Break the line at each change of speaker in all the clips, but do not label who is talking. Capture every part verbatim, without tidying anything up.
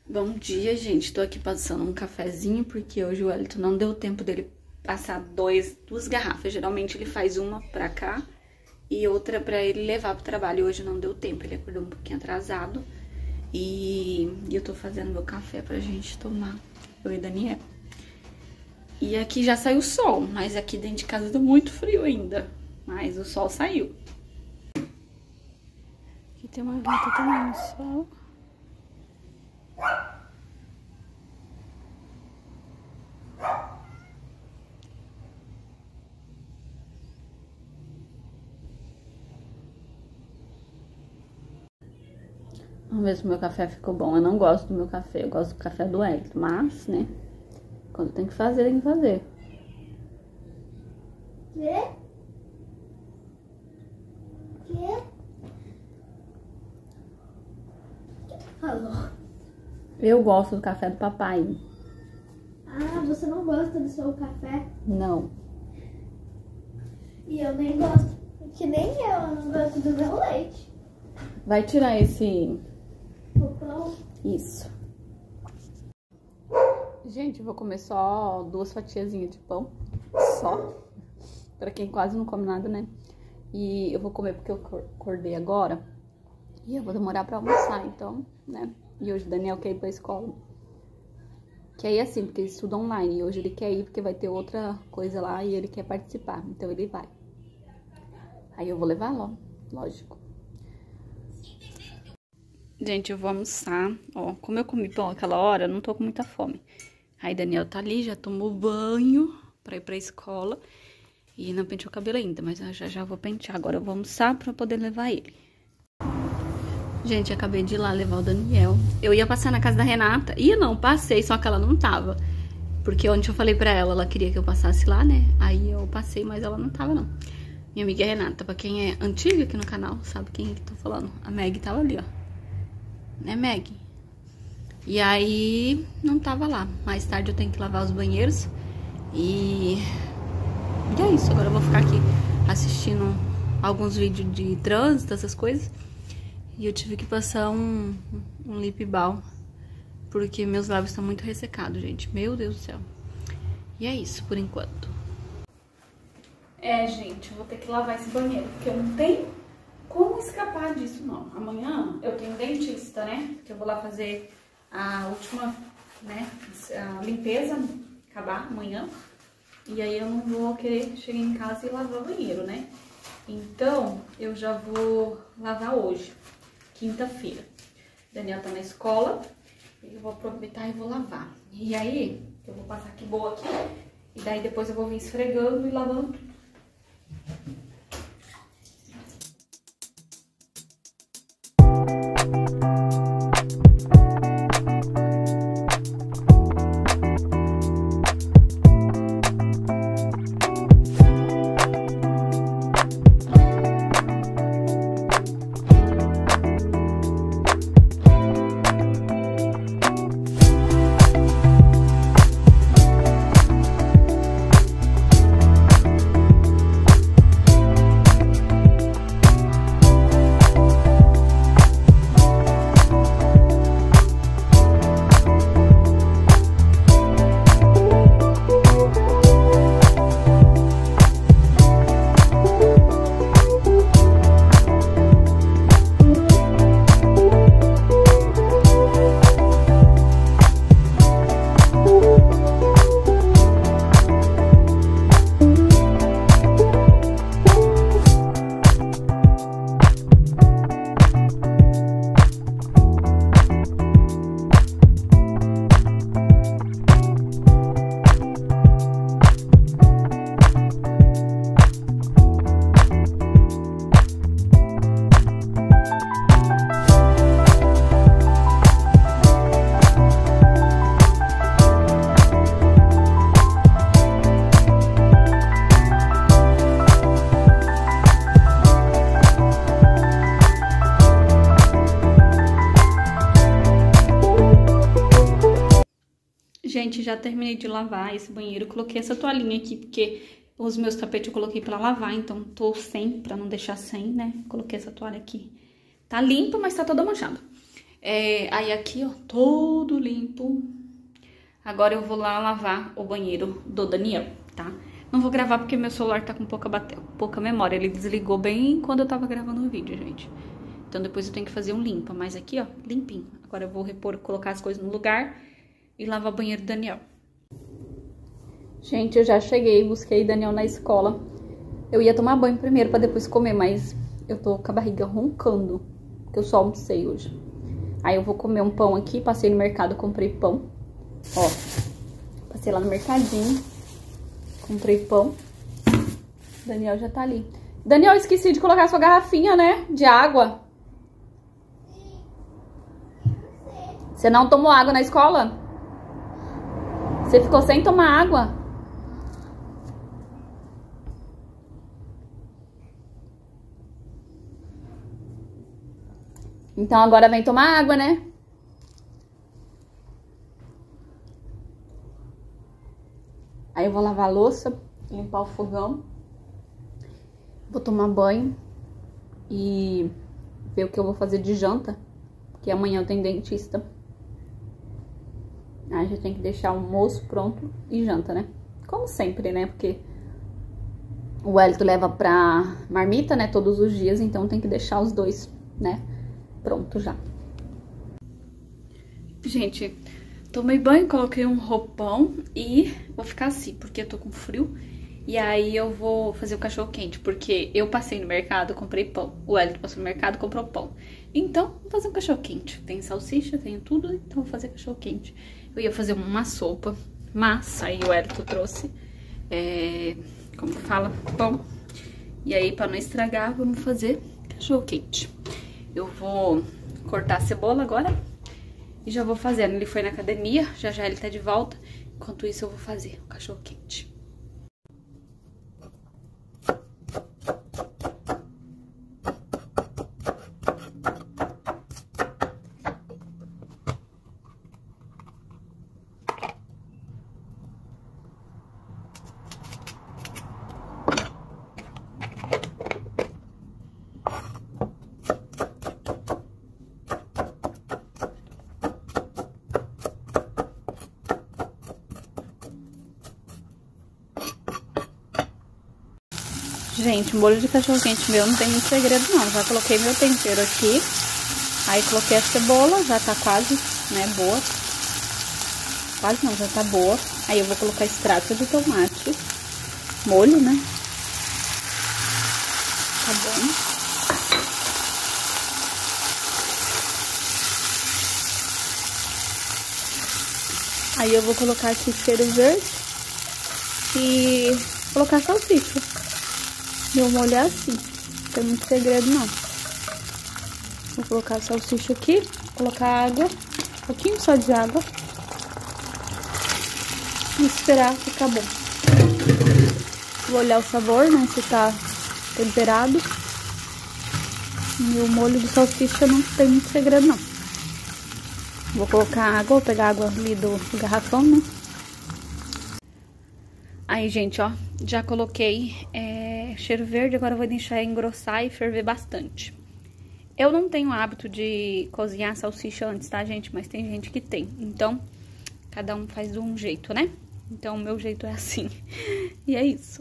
Bom dia, gente. Tô aqui passando um cafezinho, porque hoje o Wellington não deu tempo dele passar dois, duas garrafas. Geralmente ele faz uma pra cá e outra pra ele levar pro trabalho. E hoje não deu tempo, ele acordou um pouquinho atrasado. E, e eu tô fazendo meu café pra gente tomar, eu e Daniel. E aqui já saiu o sol, mas aqui dentro de casa tá muito frio ainda. Mas o sol saiu. Aqui tem uma gata também no sol. Vamos ver se o meu café ficou bom. Eu não gosto do meu café, eu gosto do café do Wellington, mas, né, quando tem que fazer, tem que fazer.
Quê? Quê? O que tu falou?
Eu gosto do café do papai.
Ah, você não gosta do seu café?
Não.
E eu nem gosto. Que nem eu, eu não gosto do meu leite.
Vai tirar esse...
O pão.
Isso. Gente, eu vou comer só duas fatiazinhas de pão. Só. Pra quem quase não come nada, né? E eu vou comer porque eu acordei agora. E eu vou demorar pra almoçar, então, né? E hoje o Daniel quer ir pra escola. Quer ir assim, porque ele estuda online. E hoje ele quer ir porque vai ter outra coisa lá e ele quer participar. Então ele vai. Aí eu vou levar lá, lógico. Gente, eu vou almoçar. Ó, como eu comi pão aquela hora, eu não tô com muita fome. Aí Daniel tá ali, já tomou banho pra ir pra escola. E não penteou o cabelo ainda, mas eu já já vou pentear. Agora eu vou almoçar pra poder levar ele. Gente, acabei de ir lá levar o Daniel. Eu ia passar na casa da Renata. Ia não, passei, só que ela não tava. Porque ontem eu falei pra ela, ela queria que eu passasse lá, né? Aí eu passei, mas ela não tava, não. Minha amiga Renata, pra quem é antiga aqui no canal, sabe quem que tô falando? A Meg tava ali, ó. Né, Meg? E aí, não tava lá. Mais tarde eu tenho que lavar os banheiros. E... E é isso, agora eu vou ficar aqui assistindo alguns vídeos de trânsito, essas coisas. E eu tive que passar um, um lip balm, porque meus lábios estão muito ressecados, gente. Meu Deus do céu. E é isso, por enquanto. É, gente, eu vou ter que lavar esse banheiro, porque eu não tenho como escapar disso, não. Amanhã eu tenho dentista, né? Que eu vou lá fazer a última, né, a limpeza, acabar amanhã. E aí eu não vou querer chegar em casa e lavar o banheiro, né? Então, eu já vou lavar hoje, quinta-feira. Daniel tá na escola, eu vou aproveitar e vou lavar. E aí, eu vou passar aqui boa aqui, e daí depois eu vou vir esfregando e lavando tudo. Gente, já terminei de lavar esse banheiro. Coloquei essa toalhinha aqui, porque os meus tapetes eu coloquei pra lavar, então tô sem, pra não deixar sem, né? Coloquei essa toalha aqui. Tá limpa, mas tá toda manchada. É, aí aqui, ó, todo limpo. Agora eu vou lá lavar o banheiro do Daniel, tá? Não vou gravar porque meu celular tá com pouca, bate... pouca memória. Ele desligou bem quando eu tava gravando o vídeo, gente. Então depois eu tenho que fazer um limpa. Mas aqui, ó, limpinho. Agora eu vou repor, colocar as coisas no lugar e lavar o banheiro do Daniel. Gente, eu já cheguei, busquei Daniel na escola. Eu ia tomar banho primeiro pra depois comer, mas eu tô com a barriga roncando, porque eu só almocei hoje. Aí eu vou comer um pão aqui, passei no mercado, comprei pão. Ó, passei lá no mercadinho, comprei pão. Daniel já tá ali. Daniel, esqueci de colocar sua garrafinha, né, de água. Você não tomou água na escola? Você ficou sem tomar água? Então agora vem tomar água, né? Aí eu vou lavar a louça, limpar o fogão. Vou tomar banho e ver o que eu vou fazer de janta, porque amanhã eu tenho dentista. Aí já tem que deixar o almoço pronto e janta, né? Como sempre, né? Porque o Elito leva pra marmita, né? Todos os dias, então tem que deixar os dois, né? Pronto já. Gente, tomei banho, coloquei um roupão e vou ficar assim, porque eu tô com frio. E aí eu vou fazer o cachorro quente, porque eu passei no mercado, comprei pão. O Elito passou no mercado, comprou pão. Então, vou fazer um cachorro quente. Tem salsicha, tem tudo, então vou fazer cachorro quente. Eu ia fazer uma sopa, mas aí o Elito trouxe, é, como fala, pão. E aí, pra não estragar, vamos fazer cachorro quente. Eu vou cortar a cebola agora e já vou fazendo. Ele foi na academia, já já ele tá de volta. Enquanto isso, eu vou fazer o cachorro quente. Gente, molho de cachorro quente meu não tem muito segredo não. Já coloquei meu tempero aqui. Aí coloquei a cebola, já tá quase, né, boa. Quase não, já tá boa. Aí eu vou colocar extrato de tomate. Molho, né? Tá bom. Aí eu vou colocar aqui cheiro verde. E colocar salsicha. Meu molho é assim, não tem muito segredo não. Vou colocar a salsicha aqui, colocar água, um pouquinho só de água. E esperar ficar bom. Vou olhar o sabor, né, se tá temperado. E o molho de salsicha não tem muito segredo não. Vou colocar água, vou pegar água ali do, do garrafão, né. Aí, gente, ó, já coloquei é, cheiro verde, agora eu vou deixar engrossar e ferver bastante. Eu não tenho hábito de cozinhar salsicha antes, tá, gente? Mas tem gente que tem. Então, cada um faz de um jeito, né? Então, o meu jeito é assim. E é isso.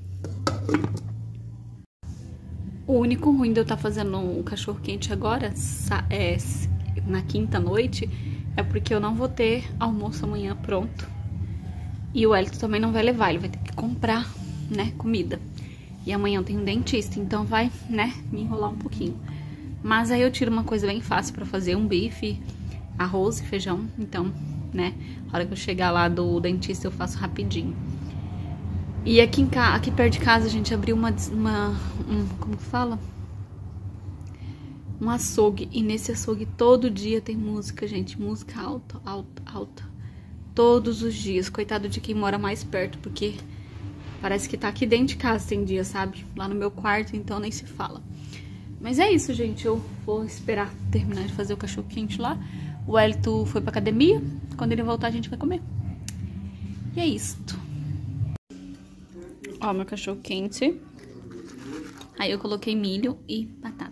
O único ruim de eu estar fazendo um cachorro quente agora, é, na quinta noite, é porque eu não vou ter almoço amanhã pronto. E o Elito também não vai levar, ele vai ter que comprar, né, comida. E amanhã eu tenho um dentista, então vai, né, me enrolar um pouquinho. Mas aí eu tiro uma coisa bem fácil pra fazer, um bife, arroz e feijão. Então, né, a hora que eu chegar lá do dentista eu faço rapidinho. E aqui, em ca... aqui perto de casa a gente abriu uma, uma um, como que fala? Um açougue. E nesse açougue todo dia tem música, gente, música alta, alta, alta. Todos os dias, coitado de quem mora mais perto, porque parece que tá aqui dentro de casa tem dia, sabe? Lá no meu quarto, então nem se fala. Mas é isso, gente, eu vou esperar terminar de fazer o cachorro quente lá. O Elito foi pra academia, quando ele voltar a gente vai comer. E é isto. Ó, meu cachorro quente. Aí eu coloquei milho e batata.